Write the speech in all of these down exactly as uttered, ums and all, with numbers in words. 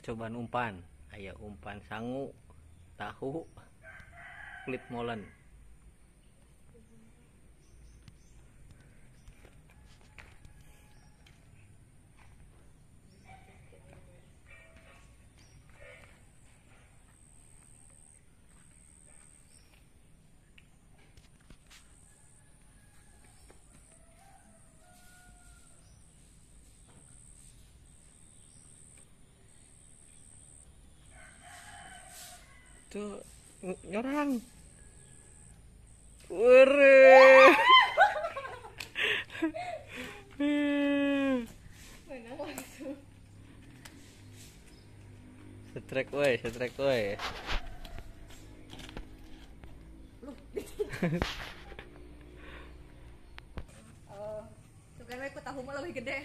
percobaan umpan. Ayo umpan sangu, tahu, kulit molen. Tuh nyorang. Were. Menang langsung. Setrek woi, setrek woi. Oh, tuh kan aku tahu mah lebih gede.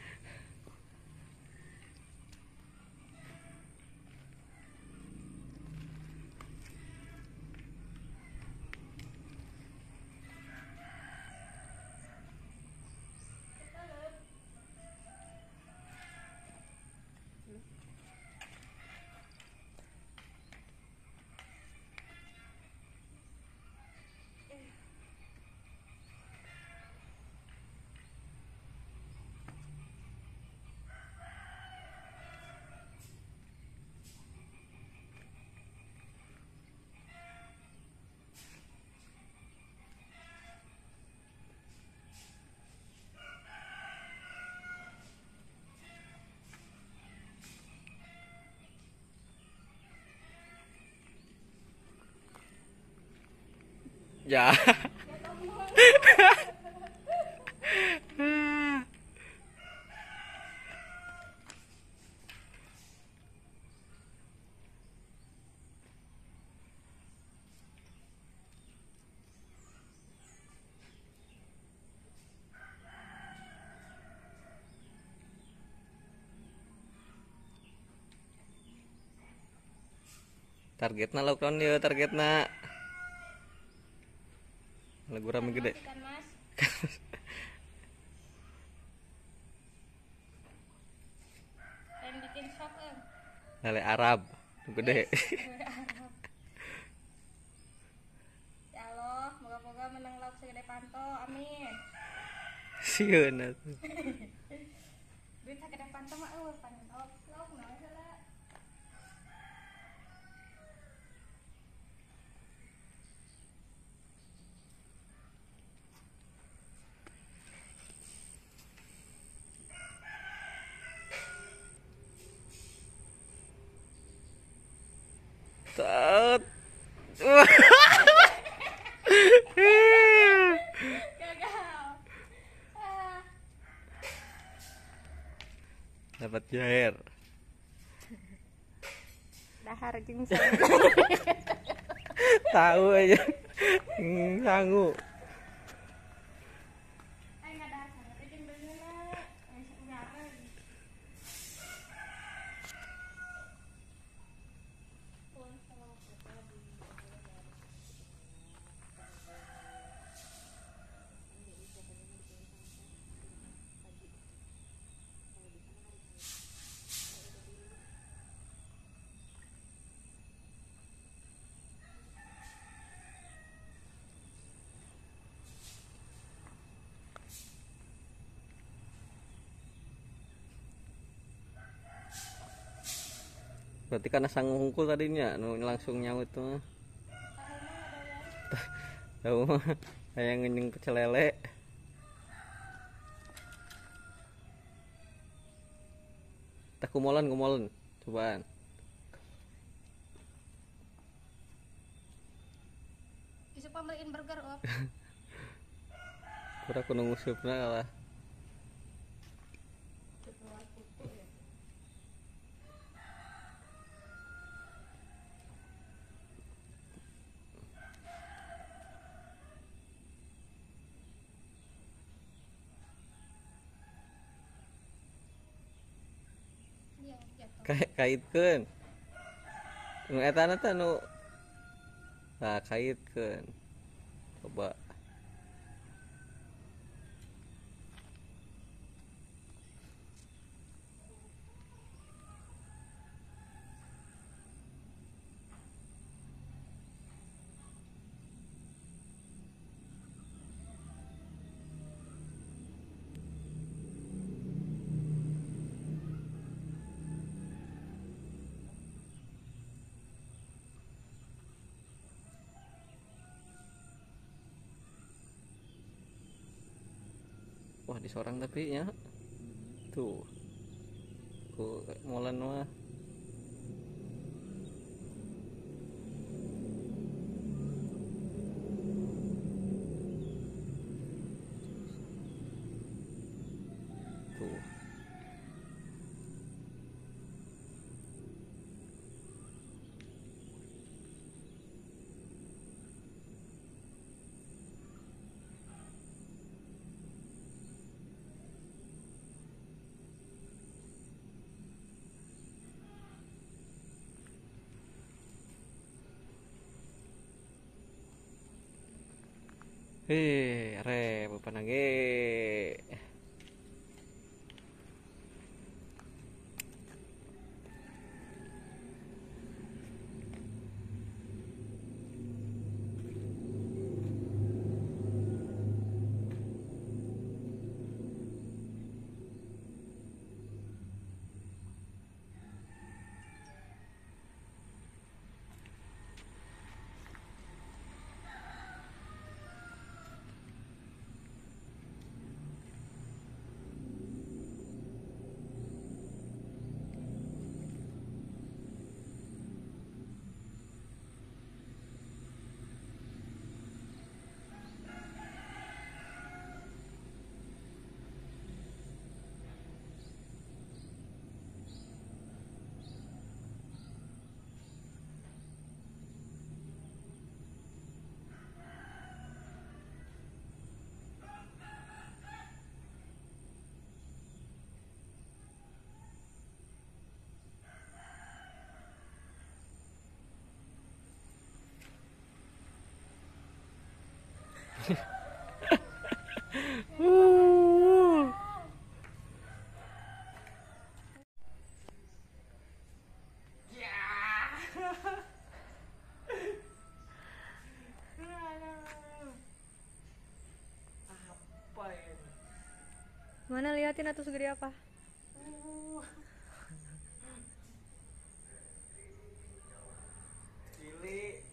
Ya. Targetna lockdown ya, targetna lagu rame gede. Kan Mas. Yang bikin shock em. Lele Arab gede. Ya Allah, moga-moga menang lauk segede panto. Amin. Sieun atuh. Duit segede panto mah eueuh panen lauk lauk naon heula. Tet. Gagal. Ah. Dapat jair. Dahar jeung Tahu aja. Hmm, sangu. Ay ngadahar sangat teh jeung beungeuna. Aya saudara. Berarti karena sangu hungkul tadinya nu langsung nyaut tuh mah. Tahu mah kayak ngenyeng pecel lele. Tah kumolen kumolen cobaan. Isuk pameliin burger op. Kura kudu ngusupna lah. Iya, jatuh. Kayak kaitkeun. Nu etana teh nu nah kaitkeun. Coba. Wah disorang tapi ya tuh ku molen mah tuh. Hei, are bupanage. Uh. Apa ini? Mana liatin atau segede apa? Uh. Cili.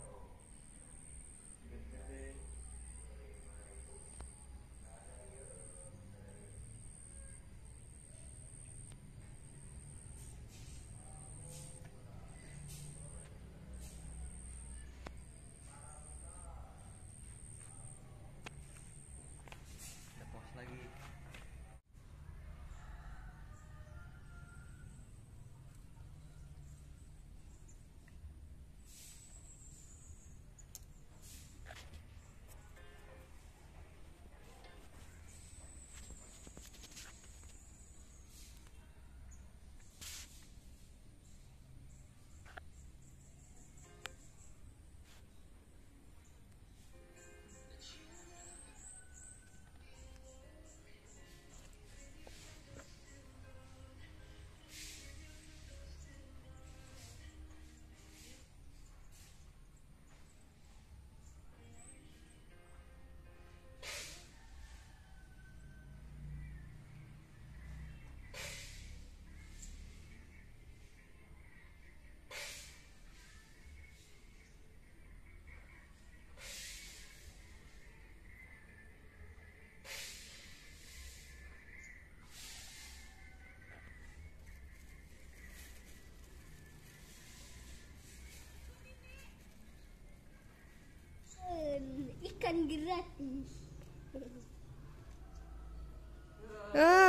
Lagi Ikan gratis. Ah.